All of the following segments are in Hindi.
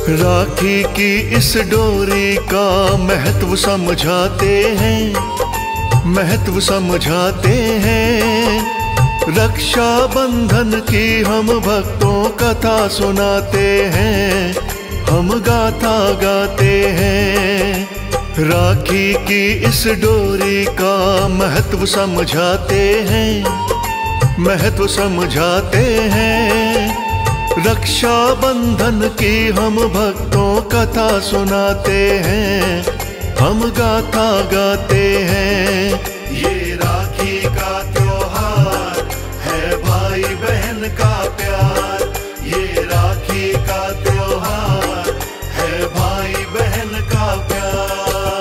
राखी की इस डोरी का महत्व समझाते हैं, महत्व समझाते हैं। रक्षा बंधन की हम भक्तों कथा सुनाते हैं, हम गाथा गाते हैं। राखी की इस डोरी का महत्व समझाते हैं, महत्व समझाते हैं। रक्षा बंधन की हम भक्तों कथा सुनाते हैं, हम गाथा गाते हैं। ये राखी का त्योहार है भाई बहन का प्यार, ये राखी का त्योहार है भाई बहन का प्यार।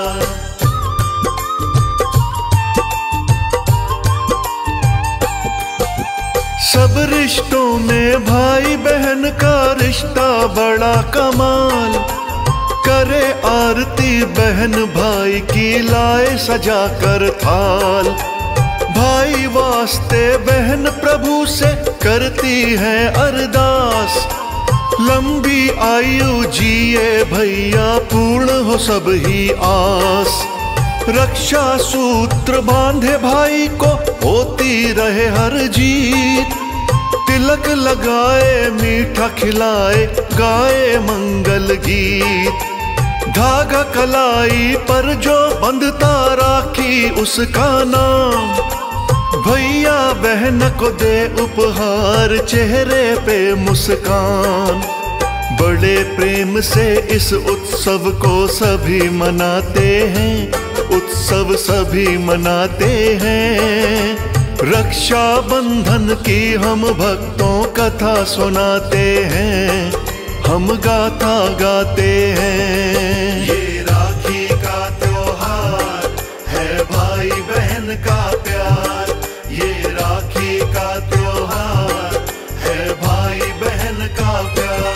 सब रिश्तों में भाई बहन का रिश्ता बड़ा कमाल। करे आरती बहन भाई की लाए सजा कर थाल। भाई वास्ते बहन प्रभु से करती है अरदास। लंबी आयु जिए भैया पूर्ण हो सब ही आस। रक्षा सूत्र बांधे भाई को होती रहे हर जीत। तिलक लगाए मीठा खिलाए गाए मंगल गीत। धागा कलाई पर जो बंधता राखी उसका नाम। भैया बहन को दे उपहार चेहरे पे मुस्कान। बड़े प्रेम से इस उत्सव को सभी मनाते हैं, उत्सव सभी मनाते हैं। रक्षा बंधन की हम भक्तों कथा सुनाते हैं, हम गाथा गाते हैं। ये राखी का त्योहार है भाई बहन का प्यार, ये राखी का त्योहार है भाई बहन का प्यार।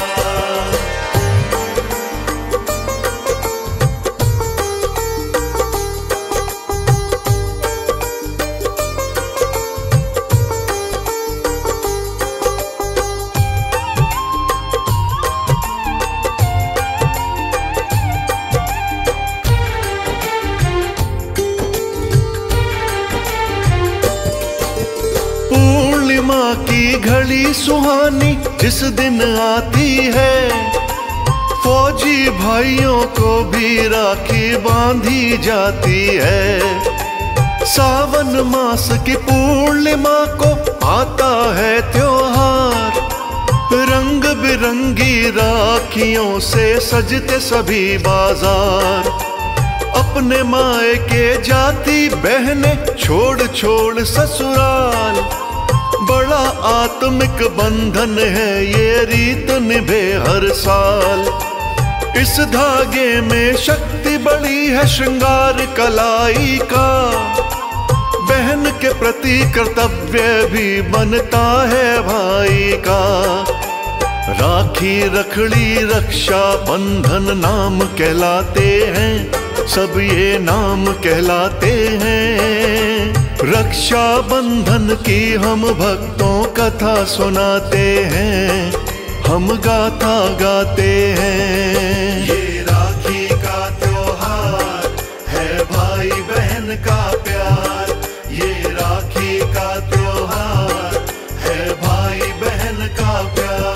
पूर्णिमा की घड़ी सुहानी जिस दिन आती है। फौजी भाइयों को भी राखी बांधी जाती है। सावन मास की पूर्णिमा को आता है त्योहार। रंग बिरंगी राखियों से सजते सभी बाजार। अपने मायके जाती बहने छोड़ छोड़ ससुराल। बड़ा आत्मिक बंधन है ये रीत निभे हर साल। इस धागे में शक्ति बड़ी है श्रृंगार कलाई का। बहन के प्रति कर्तव्य भी बनता है भाई का। राखी रखड़ी रक्षा बंधन नाम कहलाते हैं, सब ये नाम कहलाते हैं। रक्षा बंधन की हम भक्तों कथा सुनाते हैं, हम गाथा गाते हैं। ये राखी का त्योहार है भाई बहन का प्यार, ये राखी का त्योहार है भाई बहन का प्यार।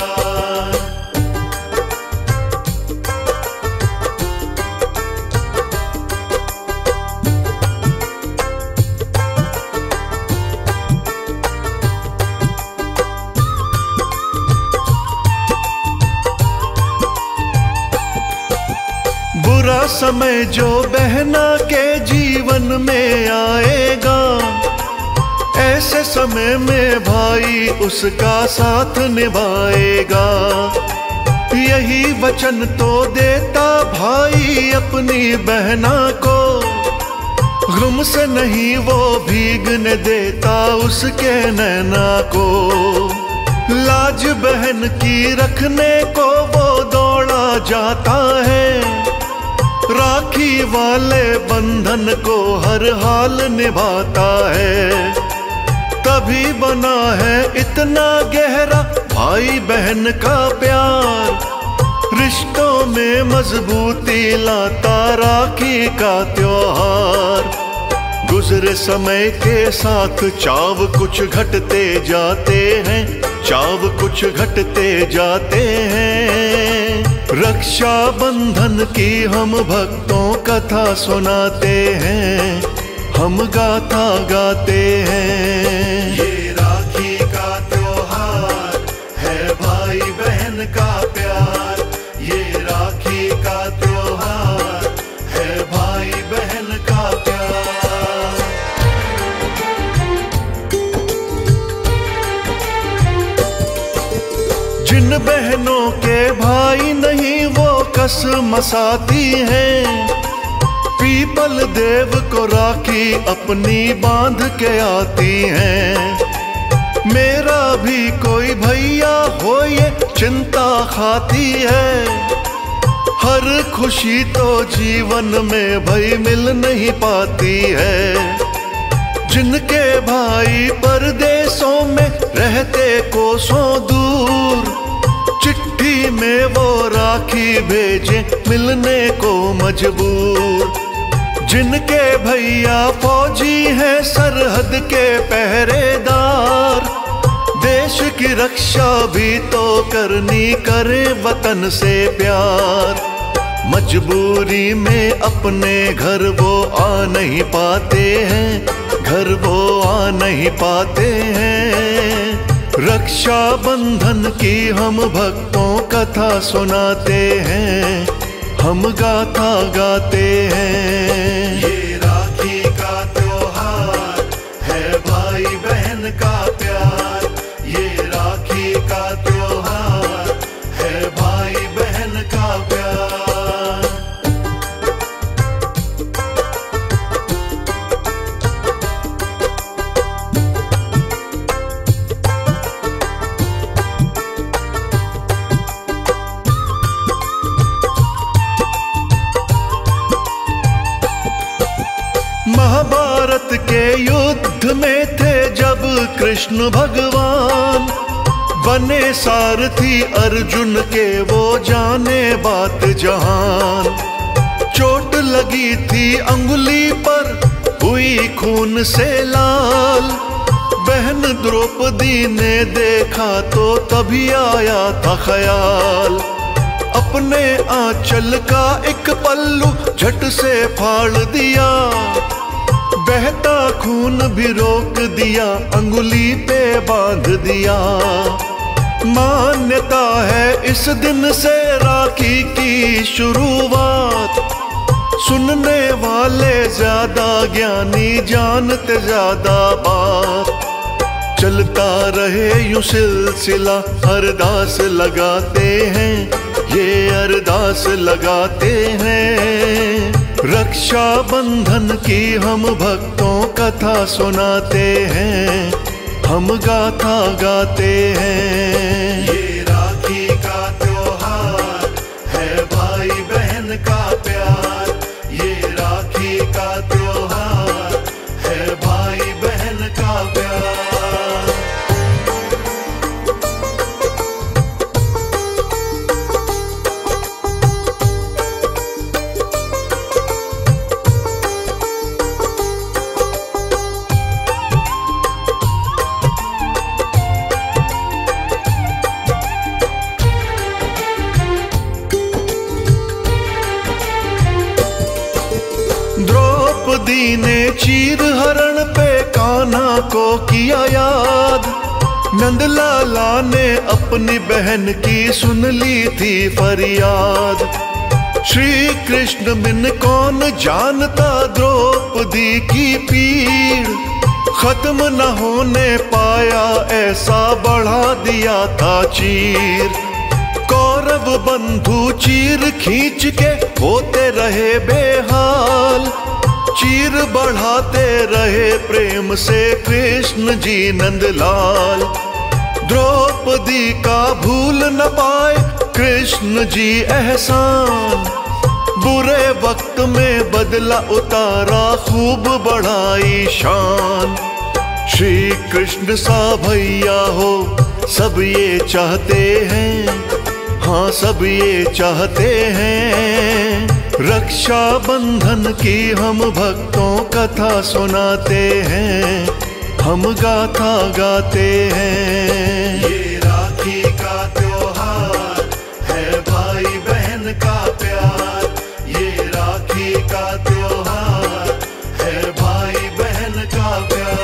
बुरा समय जो बहना के जीवन में आएगा। ऐसे समय में भाई उसका साथ निभाएगा। यही वचन तो देता भाई अपनी बहना को। गम से नहीं वो भीगने देता उसके नैना को। लाज बहन की रखने को वो दौड़ा जाता है। राखी वाले बंधन को हर हाल निभाता है। तभी बना है इतना गहरा भाई बहन का प्यार। रिश्तों में मजबूती लाता राखी का त्योहार। गुजरे समय के साथ चाव कुछ घटते जाते हैं, चाव कुछ घटते जाते हैं। रक्षा बंधन की हम भक्तों कथा सुनाते हैं, हम गाथा गाते हैं। ये राखी का त्योहार है भाई बहन का प्यार, ये राखी का त्योहार है भाई बहन का प्यार। जिन बहनों के भाई नहीं वो कसमसाती हैं, पीपल देव को राखी अपनी बांध के आती हैं। मेरा भी कोई भैया हो ये चिंता खाती है, हर खुशी तो जीवन में भई मिल नहीं पाती है। जिनके भाई परदेशों में रहते कोसों दूर, चिट्ठी में वो राखी भेजे मिलने को मजबूर। जिनके भैया फौजी हैं सरहद के पहरेदार, देश की रक्षा भी तो करनी, करे वतन से प्यार। मजबूरी में अपने घर वो आ नहीं पाते हैं, घर वो आ नहीं पाते हैं। रक्षा बंधन की हम भक्तों कथा सुनाते हैं, हम गाथा गाते हैं। ये राखी का त्योहार है भाई बहन का प्यार, ये राखी का त्योहार है भाई बहन का प्यार। महाभारत के युद्ध में थे जब कृष्ण भगवान, बने सारथी अर्जुन के वो जाने बात जहान। चोट लगी थी अंगुली पर हुई खून से लाल, बहन द्रौपदी ने देखा तो तभी आया था ख्याल। अपने आंचल का एक पल्लू झट से फाड़ दिया, बहता खून भी रोक दिया, अंगुली पे बांध दिया। मान्यता है इस दिन से राखी की शुरुआत, सुनने वाले ज्यादा ज्ञानी जानते ज्यादा बात। चलता रहे यूं सिलसिला अरदास लगाते हैं, ये अरदास लगाते हैं। रक्षा बंधन की हम भक्तों कथा सुनाते हैं, हम गाथा गाते हैं। ये राखी का त्योहार है भाई बहन का प्यार, ये राखी का त्योहार है भाई बहन का प्यार। द्रौपदी ने चीर हरण पे कान्हा को किया याद, नंदलाला ने अपनी बहन की सुन ली थी फरियाद। श्री कृष्ण बिन कौन जानता द्रौपदी की पीड़, खत्म न होने पाया ऐसा बढ़ा दिया था चीर। कौरव बंधु चीर खींच के होते रहे बेहाल, चीर बढ़ाते रहे प्रेम से कृष्ण जी नंदलाल। द्रौपदी का भूल न पाए कृष्ण जी एहसान, बुरे वक्त में बदला उतारा खूब बढ़ाई शान। श्री कृष्ण सा भैया हो सब ये चाहते हैं, हाँ सब ये चाहते हैं, रक्षा बंधन की हम भक्तों कथा सुनाते हैं, हम गाथा गाते हैं। ये राखी का त्योहार है भाई बहन का प्यार, ये राखी का त्योहार है भाई बहन का प्यार।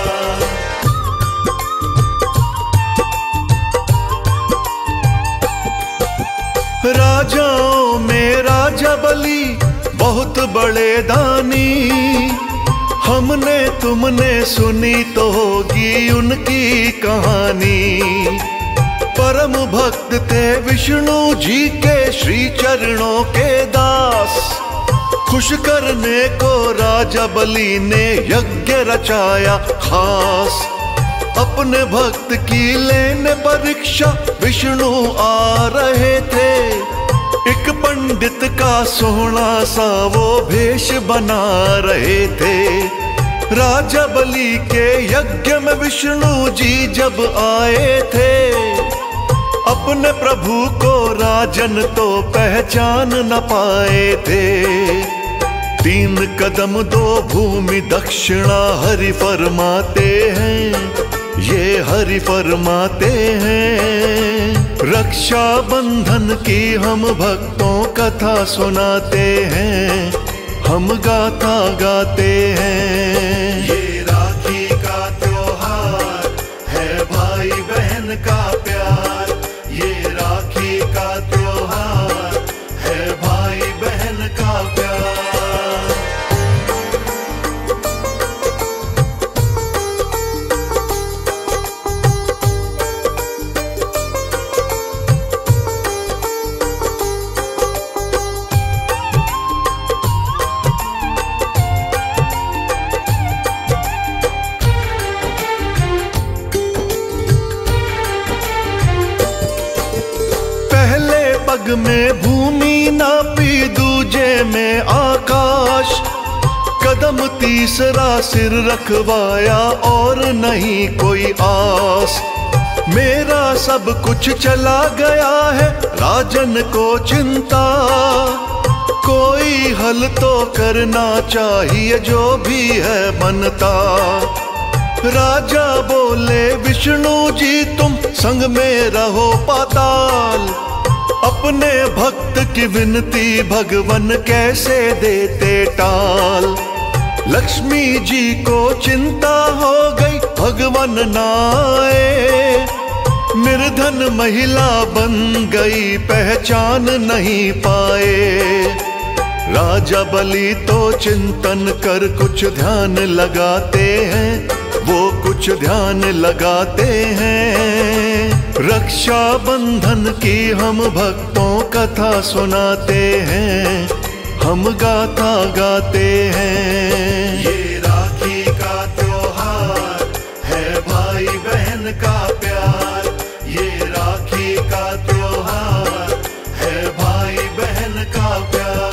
राजाओं में राजा बलि बहुत बड़े दानी, हमने तुमने सुनी तो होगी उनकी कहानी। परम भक्त थे विष्णु जी के श्री चरणों के दास, खुश करने को राजा बलि ने यज्ञ रचाया खास। अपने भक्त की लेने परीक्षा विष्णु आ रहे थे, एक पंडित का सोहना सा वो भेष बना रहे थे। राजा बलि के यज्ञ में विष्णु जी जब आए थे, अपने प्रभु को राजन तो पहचान न पाए थे। 3 कदम 2 भूमि दक्षिणा हरि फरमाते हैं, ये हरि फरमाते हैं। रक्षा बंधन की हम भक्तों कथा सुनाते हैं, हम गाथा गाते हैं। ये राखी का त्योहार है भाई बहन का प्यार, ये राखी का त्योहार है भाई बहन का प्यार। पग में भूमि नापी दूजे में आकाश, कदम तीसरा सिर रखवाया और नहीं कोई आस। मेरा सब कुछ चला गया है राजन को चिंता, कोई हल तो करना चाहिए जो भी है बनता। राजा बोले विष्णु जी तुम संग में रहो पाताल, अपने भक्त की विनती भगवन कैसे देते टाल। लक्ष्मी जी को चिंता हो गई भगवन ना आए, निर्धन महिला बन गई पहचान नहीं पाए। राजा बलि तो चिंतन कर कुछ ध्यान लगाते हैं, वो कुछ ध्यान लगाते हैं। रक्षा बंधन की हम भक्तों कथा सुनाते हैं, हम गाथा गाते हैं। ये राखी का त्योहार है भाई बहन का प्यार, ये राखी का त्योहार है भाई बहन का प्यार।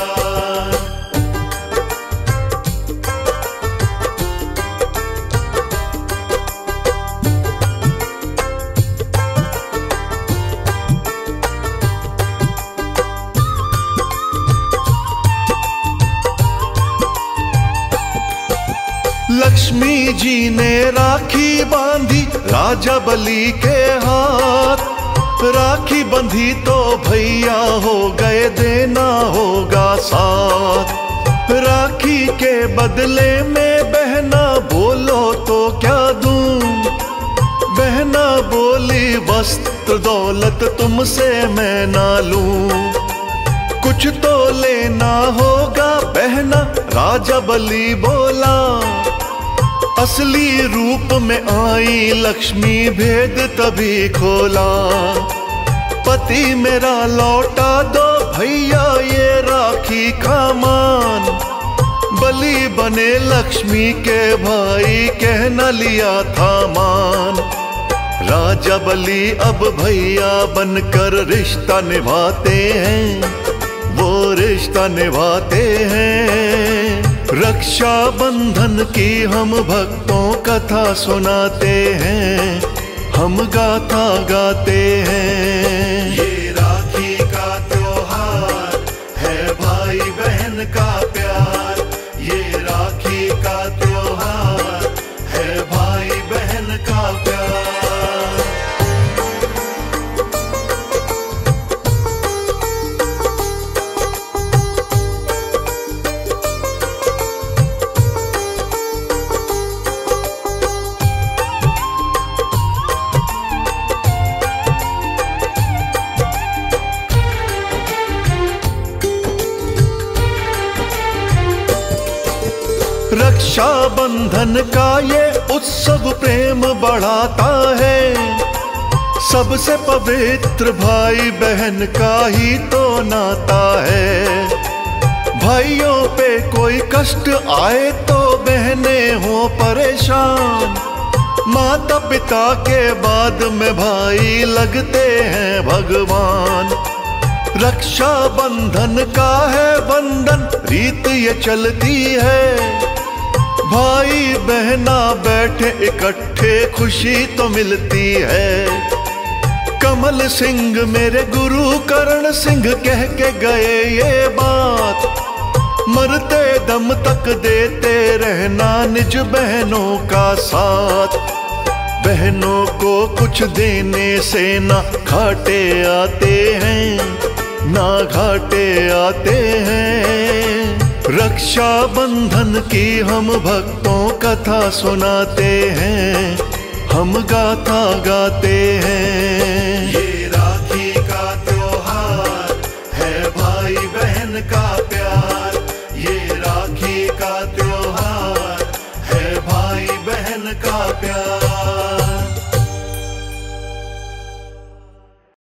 लक्ष्मी जी ने राखी बांधी राजा बलि के हाथ, राखी बंधी तो भैया हो गए देना होगा साथ। राखी के बदले में बहना बोलो तो क्या दूं, बहना बोली वस्त्र दौलत तुमसे मैं ना लूं। कुछ तो लेना होगा बहना राजा बलि बोला, असली रूप में आई लक्ष्मी भेद तभी खोला। पति मेरा लौटा दो भैया ये राखी का मान, बलि बने लक्ष्मी के भाई कहना लिया था मान। राजा बलि अब भैया बनकर रिश्ता निभाते हैं, वो रिश्ता निभाते हैं। रक्षा बंधन की हम भक्तों कथा सुनाते हैं, हम गाथा गाते हैं। ये राखी भाई बहन का प्यार, ये राखी का त्योहार है भाई बहन का प्यार। रक्षा बंधन का ये उत्सव प्रेम बढ़ाता है, सबसे पवित्र भाई बहन का ही तो नाता है। भाइयों पे कोई कष्ट आए तो बहनें हो परेशान, माता पिता के बाद में भाई लगते हैं भगवान। रक्षा बंधन का है बंधन, रीत ये चलती है, भाई बहना बैठे इकट्ठे खुशी तो मिलती है। कमल सिंह मेरे गुरु करण सिंह कह के गए ये बात, मरते दम तक देते रहना निज बहनों का साथ। बहनों को कुछ देने से ना घाटे आते हैं, ना घाटे आते हैं। रक्षा बंधन की हम भक्तों कथा सुनाते हैं, हम गाथा गाते हैं। ये राखी का त्योहार है भाई बहन का प्यार, ये राखी का त्योहार है भाई बहन का प्यार।